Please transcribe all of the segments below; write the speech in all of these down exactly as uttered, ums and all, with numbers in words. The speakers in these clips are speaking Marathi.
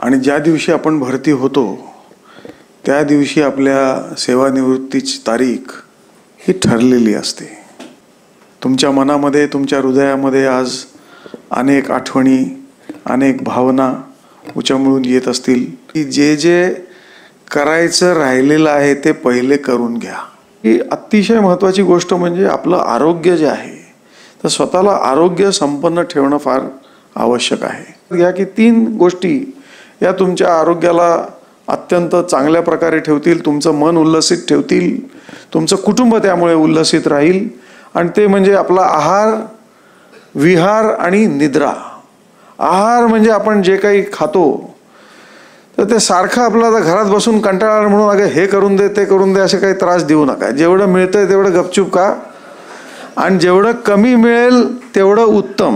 आणि ज्या दिवशी आपण भरती होतो त्या दिवशी आपल्या सेवानिवृत्तीची तारीख ही ठरलेली असते। तुमच्या मनामध्ये तुमच्या हृदयामध्ये आज अनेक आठवणी अनेक भावना उचमळून येत असतील की जे जे करायचं राहिलेलं आहे ते पहिले करून घ्या। ही अतिशय महत्त्वाची गोष्ट म्हणजे आपलं आरोग्य जे आहे तर स्वतःला आरोग्य संपन्न ठेवणं फार आवश्यक आहे। या की तीन गोष्टी या तुमच्या आरोग्याला अत्यंत चांगल्या प्रकारे ठेवतील, तुमचं मन उल्लसित ठेवतील, तुमचं कुटुंब त्यामुळे उल्लसित राहील आणि ते म्हणजे आपला आहार, विहार आणि निद्रा। आहार म्हणजे आपण जे काही खातो तर ते सारखं आपल्याला घरात बसून कंटाळा म्हणून अगं हे करून दे ते करून दे असे काही त्रास देऊ नका। जेवढं मिळतंय तेवढं गपचूप खा आणि जेवढं कमी मिळेल तेवढं उत्तम,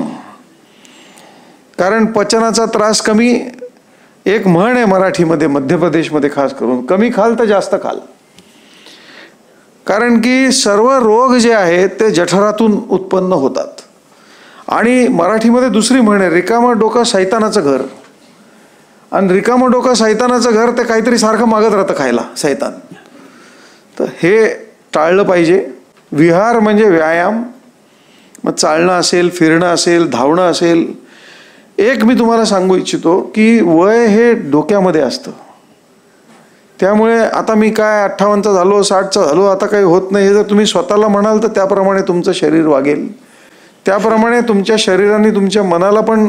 कारण पचनाचा त्रास कमी। एक म्हण आहे मराठीमध्ये, मध्य प्रदेशमध्ये खास करून, कमी खाल तर जास्त खाल, कारण की सर्व रोग जे आहेत ते जठरातून उत्पन्न होतात। आणि मराठीमध्ये दुसरी म्हण आहे, रिकामं डोकं सैतानाचं घर, आणि रिकामं डोकं सैतानाचं घर ते काहीतरी सारखं मागत राहतं खायला सैतान। तर हे टाळलं पाहिजे। विहार म्हणजे व्यायाम, मग चालणं असेल, फिरणं असेल, धावणं असेल। एक मी तुम्हाला सांगू इच्छितो की वय हे डोक्यामध्ये असतं, त्यामुळे आता मी काय अठ्ठावन्नचा झालो साठचा झालो आता काही होत नाही हे जर तुम्ही स्वतःला म्हणाल तर त्याप्रमाणे तुमचं शरीर वागेल, त्याप्रमाणे तुमच्या शरीराने तुमच्या मनाला पण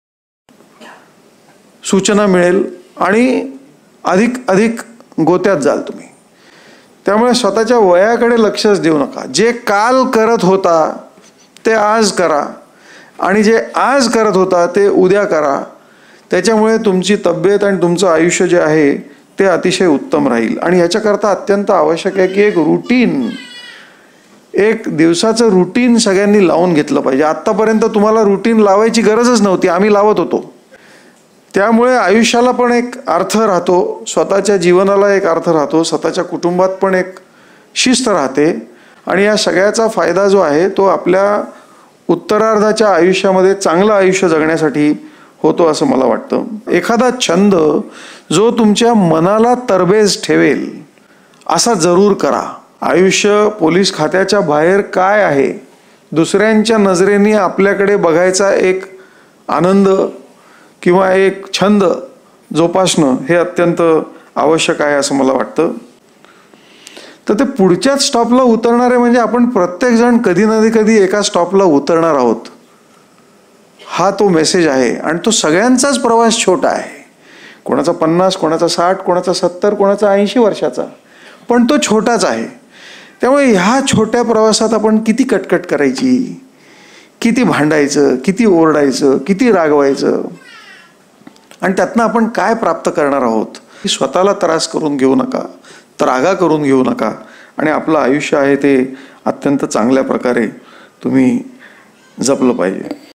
सूचना मिळेल आणि अधिक अधिक गोत्यात जाल तुम्ही। त्यामुळे स्वतःच्या वयाकडे लक्षच देऊ नका। जे काल करत होता ते आज करा आणि जे आज करत होता ते उद्या करा। त्याच्यामुळे तुमची तब्येत आणि तुमचं आयुष्य जे आहे ते अतिशय उत्तम राहील। आणि याच्याकरता अत्यंत आवश्यक आहे की एक रूटीन, एक दिवसाचं रूटीन सगळ्यांनी लावून घेतलं पाहिजे। आत्तापर्यंत तुम्हाला रूटीन लावायची गरजच नव्हती, आम्ही लावत होतो। त्यामुळे आयुष्याला पण एक अर्थ राहतो, स्वतःच्या जीवनाला एक अर्थ राहतो, स्वतःच्या कुटुंबात पण एक शिस्त राहते आणि या सगळ्याचा फायदा जो आहे तो आपल्या उत्तरार्धाच्या आयुष्यामध्ये चांगलं आयुष्य जगण्यासाठी होतो असं मला वाटतं। एखादा छंद जो तुमच्या मनाला तरबेज ठेवेल असा जरूर करा। आयुष्य पोलीस खात्याच्या बाहेर काय आहे, दुसऱ्यांच्या नजरेने आपल्याकडे बघायचा एक आनंद किंवा एक छंद जोपासणं हे अत्यंत आवश्यक आहे असं मला वाटतं। तर ते पुढच्याच स्टॉपला उतरणारे म्हणजे आपण प्रत्येक जण कधी ना कधी एका स्टॉपला उतरणार आहोत, हा तो मेसेज आहे। आणि तो सगळ्यांचाच प्रवास छोटा आहे, कोणाचा पन्नास, कोणाचा साठ, कोणाचा सत्तर, कोणाचा ऐंशी वर्षाचा, पण तो छोटाच आहे। त्यामुळे ह्या छोट्या प्रवासात आपण किती कटकट करायची, किती भांडायचं, किती ओरडायचं, किती रागवायचं आणि त्यातनं आपण काय प्राप्त करणार आहोत। स्वतःला त्रास करून घेऊ नका, त्रागा करून घेऊ नका आणि आपलं आयुष्य आहे ते अत्यंत चांगल्या प्रकारे तुम्ही जपलं पाहिजे।